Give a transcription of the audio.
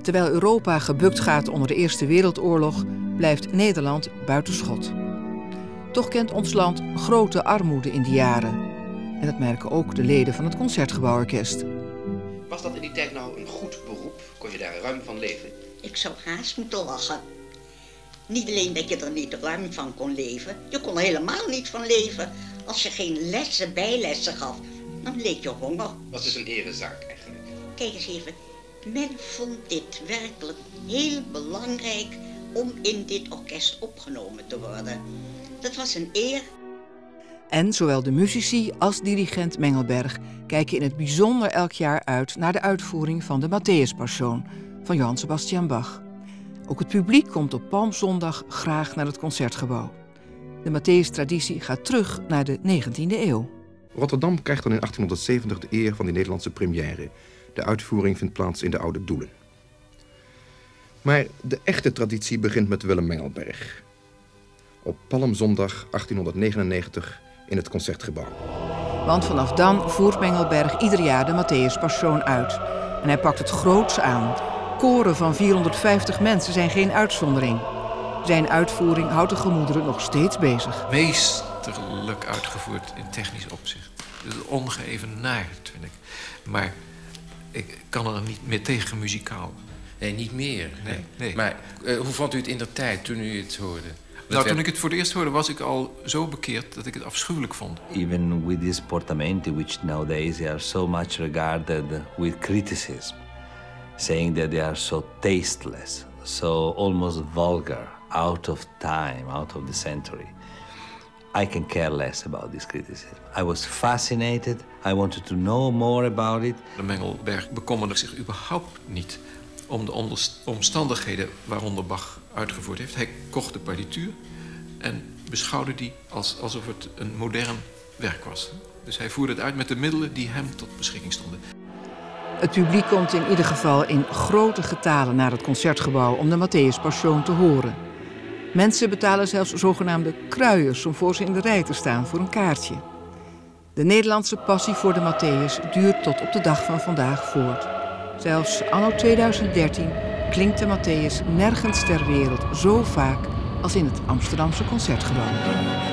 Terwijl Europa gebukt gaat onder de Eerste Wereldoorlog, blijft Nederland buitenschot. Toch kent ons land grote armoede in die jaren. En dat merken ook de leden van het Concertgebouworkest. Was dat in die tijd nou een goed beroep? Kon je daar ruim van leven? Ik zou haast moeten lachen. Niet alleen dat je er niet ruim van kon leven, je kon er helemaal niet van leven. Als je geen lessen, bijlessen gaf, dan leed je honger. Was dus een erezaak eigenlijk. Kijk eens even, men vond dit werkelijk heel belangrijk om in dit orkest opgenomen te worden. Dat was een eer. En zowel de muzici als dirigent Mengelberg kijken in het bijzonder elk jaar uit naar de uitvoering van de Matthäus-Passion van Johann Sebastian Bach. Ook het publiek komt op Palmzondag graag naar het Concertgebouw. De Matthäus-traditie gaat terug naar de 19e eeuw. Rotterdam krijgt dan in 1870 de eer van die Nederlandse première. De uitvoering vindt plaats in de Oude Doelen. Maar de echte traditie begint met Willem Mengelberg. Op Palmzondag 1899 in het Concertgebouw. Want vanaf dan voert Mengelberg ieder jaar de Matthäus-Passion uit. En hij pakt het groots aan. Koren van 450 mensen zijn geen uitzondering. Zijn uitvoering houdt de gemoederen nog steeds bezig. Meesterlijk uitgevoerd in technisch opzicht. Dus ongeëvenaard, vind ik. Maar ik kan er niet meer tegen muzikaal. Nee, niet meer. Nee. Maar hoe vond u het in de tijd toen u het hoorde? Toen ik het voor het eerst hoorde, was ik al zo bekeerd dat ik het afschuwelijk vond. Even with these portamenti, which nowadays are so much regarded with criticism, saying that they are so tasteless, so almost vulgar, out of time, out of the century. I can care less about this criticism. I was fascinated. I wanted to know more about it. De Mengelberg bekommerde zich überhaupt niet om de omstandigheden waaronder Bach uitgevoerd heeft. Hij kocht de partituur en beschouwde die alsof het een modern werk was. Dus hij voerde het uit met de middelen die hem tot beschikking stonden. Het publiek komt in ieder geval in grote getalen naar het Concertgebouw om de Matthäus-Passion te horen. Mensen betalen zelfs zogenaamde kruiers om voor ze in de rij te staan voor een kaartje. De Nederlandse passie voor de Matthäus duurt tot op de dag van vandaag voort. Zelfs anno 2013 klinkt de Matthäus nergens ter wereld zo vaak als in het Amsterdamse Concertgebouw.